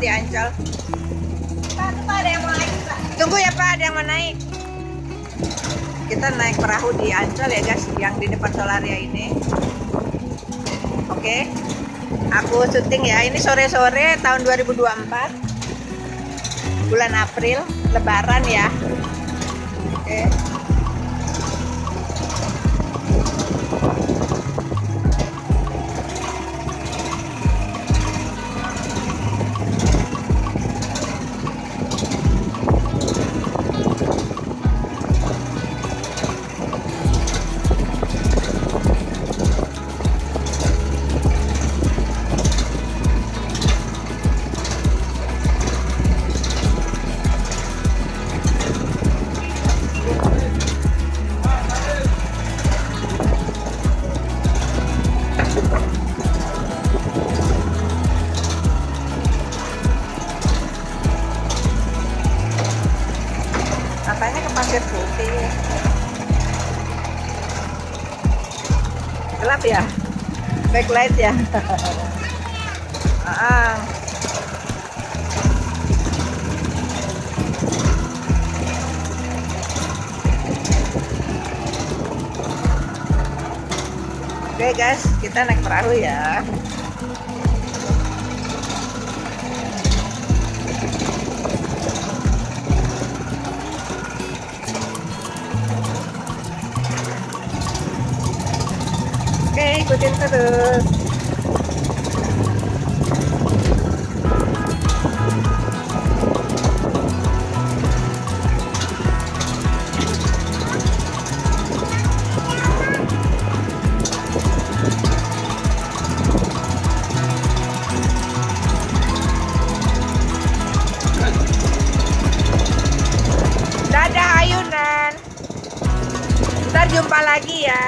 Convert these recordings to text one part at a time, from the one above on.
di Ancol. Pak, itu Pak, ada yang mau naik Pak. Tunggu ya Pak, ada yang mau naik. Kita naik perahu di Ancol ya guys, yang di depan Solaria ini. Oke, aku syuting ya. Ini sore-sore tahun 2024, bulan April, Lebaran ya. Oke. Katanya ke Pasir Putih. Gelap ya? Backlight ya? Oke guys, kita naik perahu ya. Oke, ikutin terus. Dadah ayunan. Ntar jumpa lagi ya.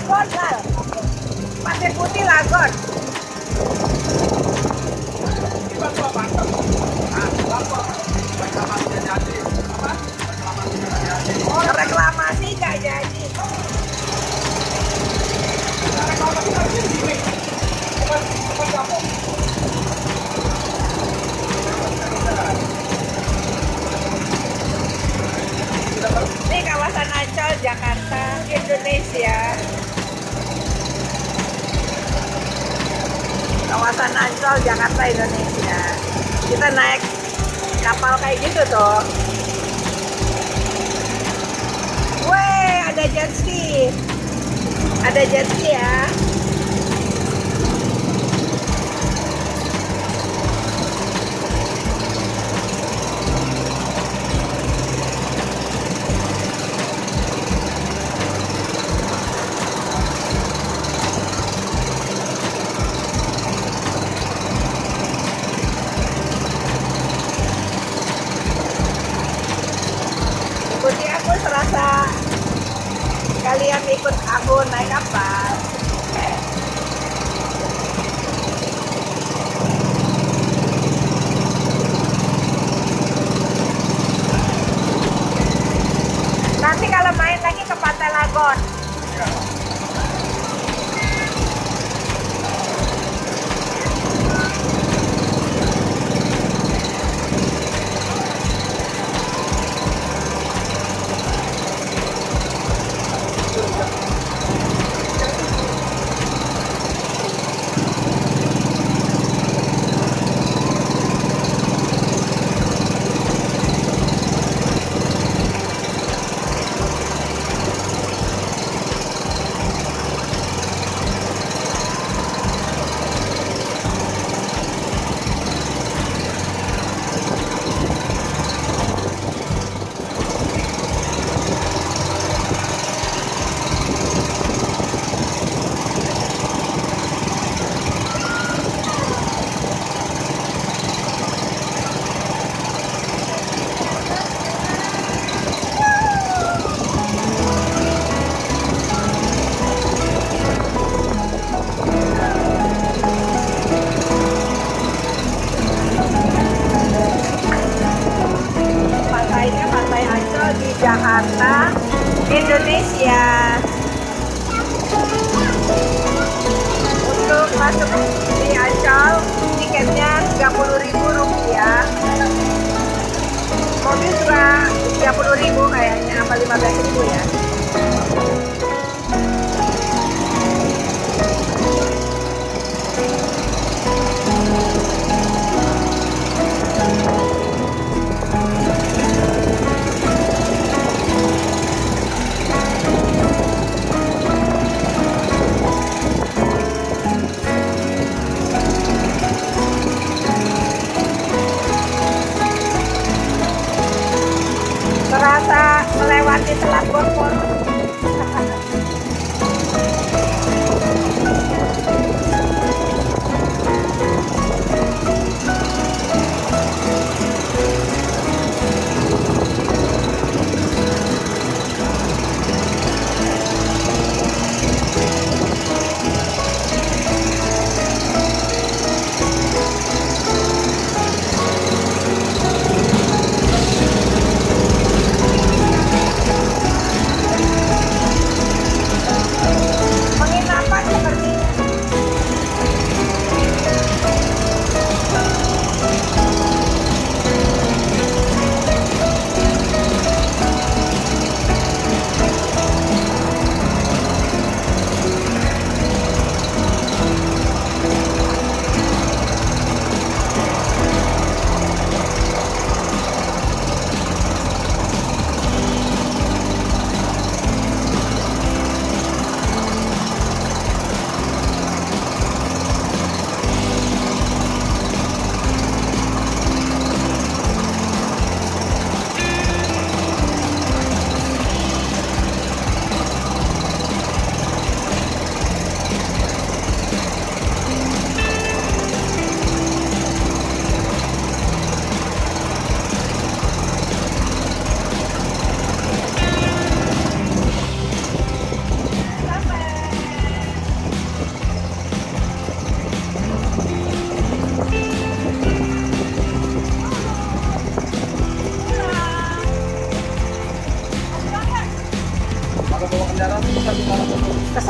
Lagon, Lal. Pasir Putih Lagon. Oh, reklamasi nggak jadi. Ini kawasan Ancol, Jakarta, Indonesia. Kawasan Ancol, Jakarta, Indonesia. Kita naik kapal kayak gitu tuh. Weh, ada jet ski. Ada jet ski ya. Ikuti aku serasa kalian ikut aku naik kapal. Nanti kalau main lagi ke Pantai Lagon.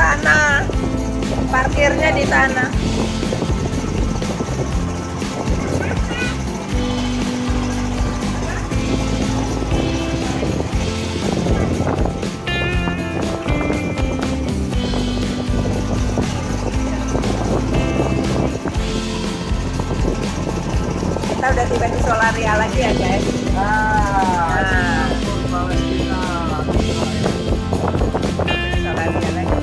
sana. Parkirnya di sana. Kita udah tiba di Solaria lagi ya guys. Nah, Solaria lagi.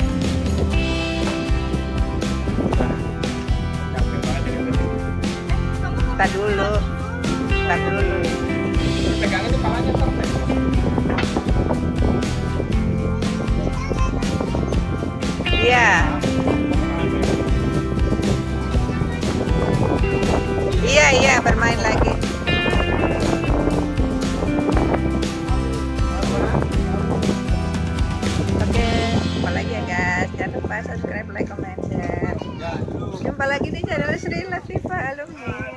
Kita dulu. Pegangin di palanya sampai. Iya. Iya, bermain lagi. Oke, jumpa lagi ya guys. Jangan lupa subscribe, like, comment, share. Jumpa lagi di channel Sri Latifah Alumni.